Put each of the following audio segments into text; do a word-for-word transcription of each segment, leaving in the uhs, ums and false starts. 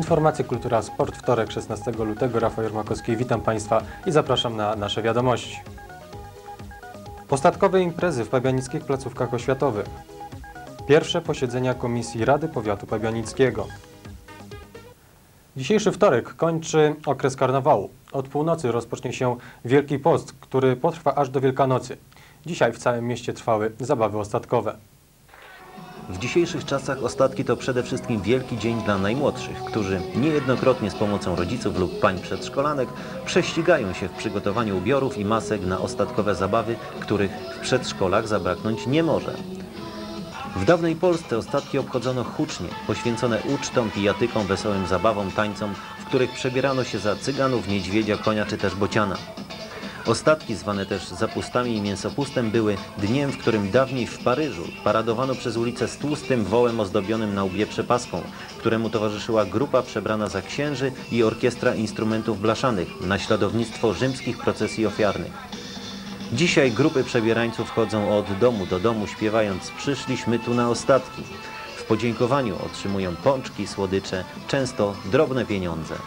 Informacje Kultura Sport, wtorek szesnastego lutego, Rafał Jermakowski, witam Państwa i zapraszam na nasze wiadomości. Ostatkowe imprezy w pabianickich placówkach oświatowych. Pierwsze posiedzenia Komisji Rady Powiatu Pabianickiego. Dzisiejszy wtorek kończy okres karnawału. Od północy rozpocznie się Wielki Post, który potrwa aż do Wielkanocy. Dzisiaj w całym mieście trwały zabawy ostatkowe. W dzisiejszych czasach ostatki to przede wszystkim wielki dzień dla najmłodszych, którzy niejednokrotnie z pomocą rodziców lub pań przedszkolanek prześcigają się w przygotowaniu ubiorów i masek na ostatkowe zabawy, których w przedszkolach zabraknąć nie może. W dawnej Polsce ostatki obchodzono hucznie, poświęcone ucztom, pijatykom, wesołym zabawom, tańcom, w których przebierano się za cyganów, niedźwiedzia, konia czy też bociana. Ostatki, zwane też zapustami i mięsopustem, były dniem, w którym dawniej w Paryżu paradowano przez ulicę z tłustym wołem ozdobionym na łbie przepaską, któremu towarzyszyła grupa przebrana za księży i orkiestra instrumentów blaszanych, naśladownictwo rzymskich procesji ofiarnych. Dzisiaj grupy przebierańców chodzą od domu do domu, śpiewając: przyszliśmy tu na ostatki. W podziękowaniu otrzymują pączki, słodycze, często drobne pieniądze.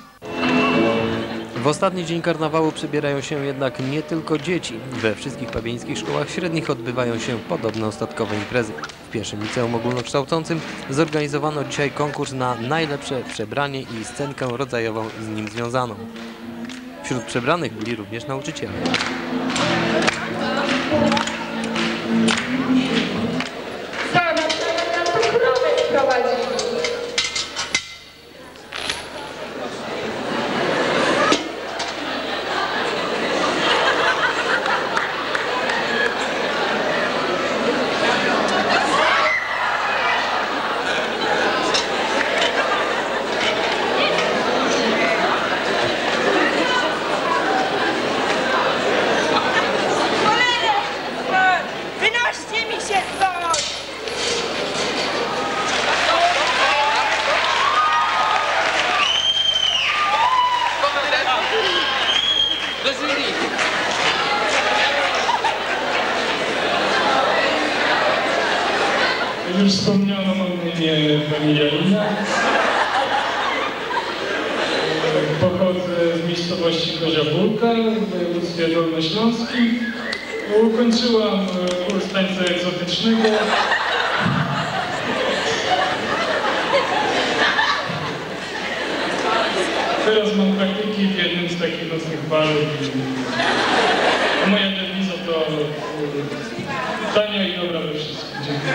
W ostatni dzień karnawału przebierają się jednak nie tylko dzieci. We wszystkich pabiańskich szkołach średnich odbywają się podobne ostatkowe imprezy. W pierwszym liceum ogólnokształcącym zorganizowano dzisiaj konkurs na najlepsze przebranie i scenkę rodzajową z nim związaną. Wśród przebranych byli również nauczyciele. Już wspomniano, mam na imię pani Janina. Pochodzę z miejscowości Koziabólka w województwie dolnośląskim. Ukończyłam kurs tańca egzotycznego. Teraz mam praktyki w jednym z takich nocnych barów. A moja dewiza to tania i dobra we wszystkim. Dziękuję.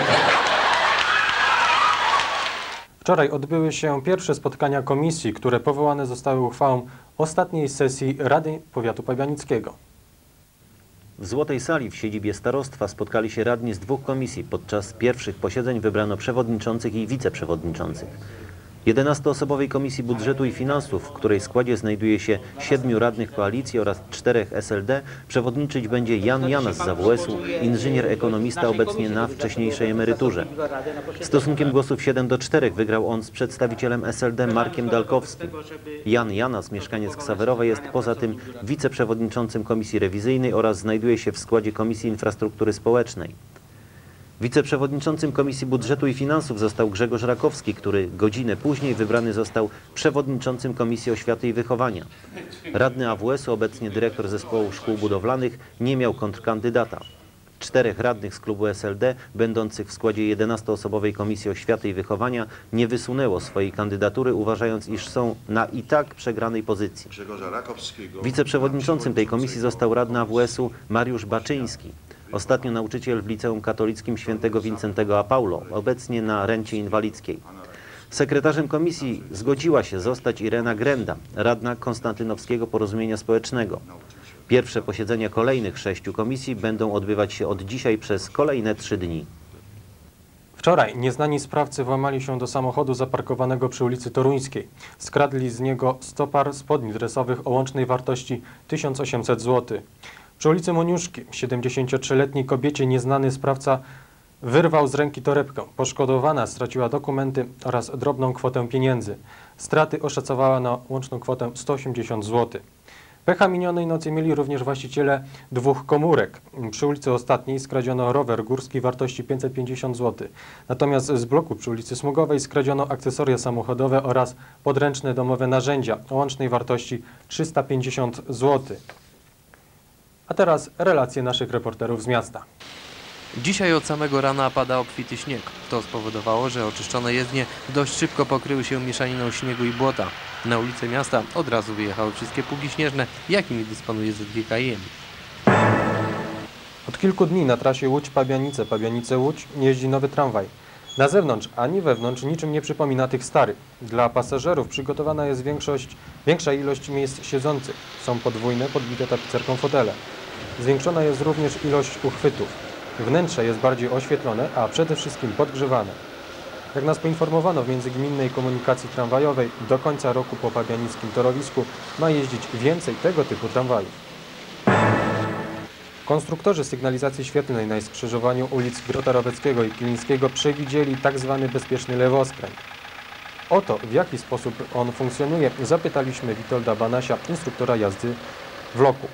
Wczoraj odbyły się pierwsze spotkania komisji, które powołane zostały uchwałą ostatniej sesji Rady Powiatu Pabianickiego. W Złotej Sali w siedzibie starostwa spotkali się radni z dwóch komisji. Podczas pierwszych posiedzeń wybrano przewodniczących i wiceprzewodniczących. jedenastoosobowej Komisji Budżetu i Finansów, w której składzie znajduje się siedmiu radnych koalicji oraz czterech S L D, przewodniczyć będzie Jan Janas z A W S u, inżynier ekonomista obecnie na wcześniejszej emeryturze. Stosunkiem głosów siedem do czterech wygrał on z przedstawicielem S L D Markiem Dalkowskim. Jan Janas, mieszkaniec Ksawerowa, jest poza tym wiceprzewodniczącym Komisji Rewizyjnej oraz znajduje się w składzie Komisji Infrastruktury Społecznej. Wiceprzewodniczącym Komisji Budżetu i Finansów został Grzegorz Rakowski, który godzinę później wybrany został przewodniczącym Komisji Oświaty i Wychowania. Radny A W S u, obecnie dyrektor Zespołu Szkół Budowlanych, nie miał kontrkandydata. Czterech radnych z klubu S L D, będących w składzie jedenastoosobowej Komisji Oświaty i Wychowania, nie wysunęło swojej kandydatury, uważając, iż są na i tak przegranej pozycji. Wiceprzewodniczącym tej komisji został radny A W S u Mariusz Baczyński. Ostatnio nauczyciel w Liceum Katolickim Świętego Wincentego a Paulo, obecnie na rencie inwalidzkiej. Sekretarzem komisji zgodziła się zostać Irena Grenda, radna Konstantynowskiego Porozumienia Społecznego. Pierwsze posiedzenia kolejnych sześciu komisji będą odbywać się od dzisiaj przez kolejne trzy dni. Wczoraj nieznani sprawcy włamali się do samochodu zaparkowanego przy ulicy Toruńskiej. Skradli z niego sto par spodni dresowych o łącznej wartości tysiąc osiemset złotych. Przy ulicy Moniuszki siedemdziesięciotrzyletniej kobiecie nieznany sprawca wyrwał z ręki torebkę. Poszkodowana straciła dokumenty oraz drobną kwotę pieniędzy. Straty oszacowała na łączną kwotę sto osiemdziesiąt złotych. Pecha minionej nocy mieli również właściciele dwóch komórek. Przy ulicy Ostatniej skradziono rower górski wartości pięćset pięćdziesiąt złotych. Natomiast z bloku przy ulicy Smugowej skradziono akcesoria samochodowe oraz podręczne domowe narzędzia o łącznej wartości trzysta pięćdziesiąt złotych. A teraz relacje naszych reporterów z miasta. Dzisiaj od samego rana pada obfity śnieg. To spowodowało, że oczyszczone jezdnie dość szybko pokryły się mieszaniną śniegu i błota. Na ulice miasta od razu wyjechały wszystkie pługi śnieżne, jakimi dysponuje Z G K I M. Od kilku dni na trasie Łódź-Pabianice, Pabianice-Łódź jeździ nowy tramwaj. Na zewnątrz ani wewnątrz niczym nie przypomina tych starych. Dla pasażerów przygotowana jest większość, większa ilość miejsc siedzących. Są podwójne, podbite tapicerką fotele. Zwiększona jest również ilość uchwytów. Wnętrze jest bardziej oświetlone, a przede wszystkim podgrzewane. Jak nas poinformowano w międzygminnej komunikacji tramwajowej, do końca roku po pabianickim torowisku ma jeździć więcej tego typu tramwajów. Konstruktorzy sygnalizacji świetlnej na skrzyżowaniu ulic Grota Roweckiego i Kilińskiego przewidzieli tzw. bezpieczny lewoskręt. O to, w jaki sposób on funkcjonuje, zapytaliśmy Witolda Banasia, instruktora jazdy w loku.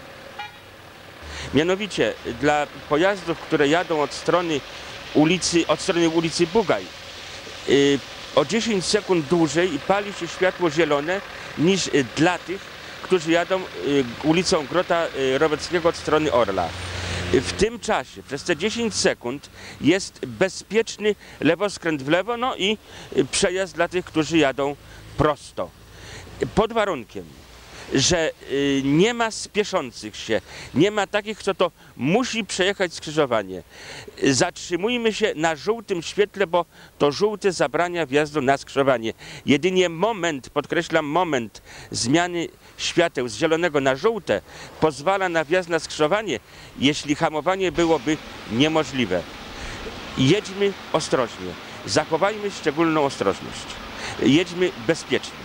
Mianowicie dla pojazdów, które jadą od strony ulicy, od strony ulicy Bugaj, yy, o dziesięć sekund dłużej pali się światło zielone niż yy, dla tych, którzy jadą yy, ulicą Grota yy, Roweckiego od strony Orla. Yy, w tym czasie, przez te dziesięć sekund jest bezpieczny lewoskręt w lewo, no i yy, przejazd dla tych, którzy jadą prosto. Pod warunkiem, że y, nie ma spieszących się, nie ma takich, kto to musi przejechać skrzyżowanie. Zatrzymujmy się na żółtym świetle, bo to żółte zabrania wjazdu na skrzyżowanie. Jedynie moment, podkreślam moment, zmiany świateł z zielonego na żółte pozwala na wjazd na skrzyżowanie, jeśli hamowanie byłoby niemożliwe. Jedźmy ostrożnie, zachowajmy szczególną ostrożność. Jedźmy bezpiecznie.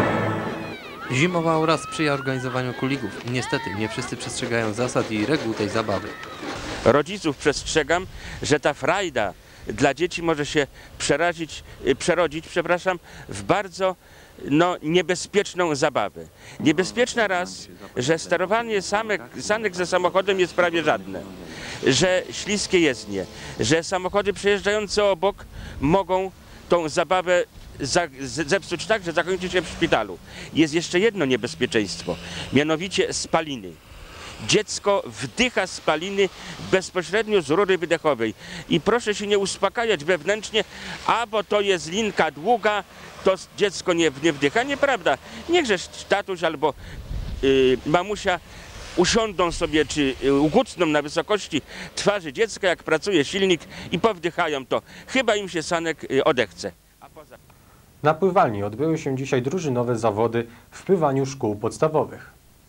Zimowa aura sprzyja organizowaniu kuligów. Niestety nie wszyscy przestrzegają zasad i reguł tej zabawy. Rodziców przestrzegam, że ta frajda dla dzieci może się przerazić, przerodzić przepraszam, w bardzo no, niebezpieczną zabawę. Niebezpieczna raz, że sterowanie samek, sanek ze samochodem jest prawie żadne, że śliskie jezdnie, że samochody przejeżdżające obok mogą tą zabawę zepsuć tak, że zakończy się w szpitalu. Jest jeszcze jedno niebezpieczeństwo, mianowicie spaliny. Dziecko wdycha spaliny bezpośrednio z rury wydechowej i proszę się nie uspokajać wewnętrznie, a bo to jest linka długa, to dziecko nie, nie wdycha. Nieprawda. Niechże tatuś albo yy, mamusia usiądą sobie czy ugucną na wysokości twarzy dziecka, jak pracuje silnik i powdychają to. Chyba im się sanek yy, odechce. A poza... Na pływalni odbyły się dzisiaj drużynowe zawody w pływaniu szkół podstawowych.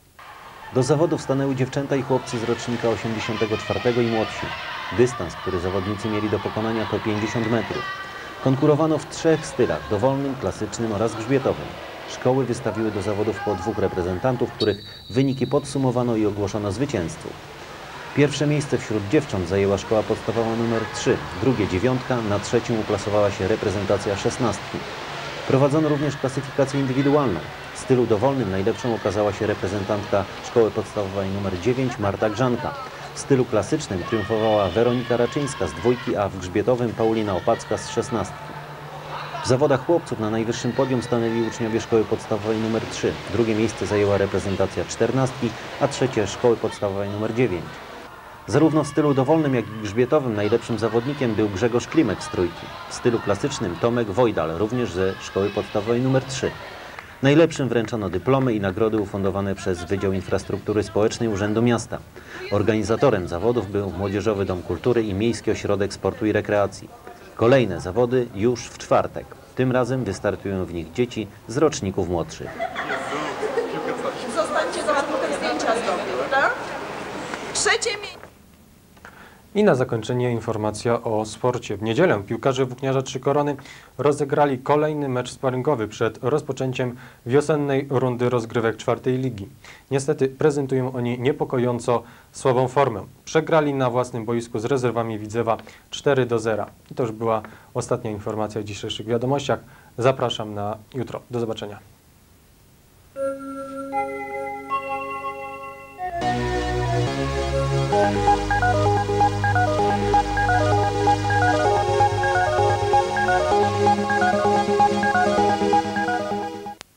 Do zawodów stanęły dziewczęta i chłopcy z rocznika osiemdziesiątego czwartego i młodsi. Dystans, który zawodnicy mieli do pokonania, to pięćdziesiąt metrów. Konkurowano w trzech stylach: dowolnym, klasycznym oraz grzbietowym. Szkoły wystawiły do zawodów po dwóch reprezentantów, których wyniki podsumowano i ogłoszono zwycięzców. Pierwsze miejsce wśród dziewcząt zajęła szkoła podstawowa nr trzy, drugie dziewiątka, na trzecim uplasowała się reprezentacja szesnastki. Prowadzono również klasyfikację indywidualną. W stylu dowolnym najlepszą okazała się reprezentantka szkoły podstawowej nr dziewięć Marta Grzanka. W stylu klasycznym triumfowała Weronika Raczyńska z dwójki, a w grzbietowym Paulina Opacka z szesnastki. W zawodach chłopców na najwyższym podium stanęli uczniowie szkoły podstawowej nr trzy. Drugie miejsce zajęła reprezentacja czternastki, a trzecie szkoły podstawowej nr dziewięć. Zarówno w stylu dowolnym, jak i grzbietowym najlepszym zawodnikiem był Grzegorz Klimek z trójki. W stylu klasycznym Tomek Wojdal, również ze szkoły podstawowej nr trzy. Najlepszym wręczono dyplomy i nagrody ufundowane przez Wydział Infrastruktury Społecznej Urzędu Miasta. Organizatorem zawodów był Młodzieżowy Dom Kultury i Miejski Ośrodek Sportu i Rekreacji. Kolejne zawody już w czwartek. Tym razem wystartują w nich dzieci z roczników młodszych. Zostańcie za potem zdjęcia zrobię, prawda? Trzecie miejsce. I na zakończenie informacja o sporcie. W niedzielę piłkarze Włókniarza Trzy Korony rozegrali kolejny mecz sparingowy przed rozpoczęciem wiosennej rundy rozgrywek czwartej ligi. Niestety prezentują oni niepokojąco słabą formę. Przegrali na własnym boisku z rezerwami Widzewa cztery do zera. I to już była ostatnia informacja w dzisiejszych wiadomościach. Zapraszam na jutro. Do zobaczenia.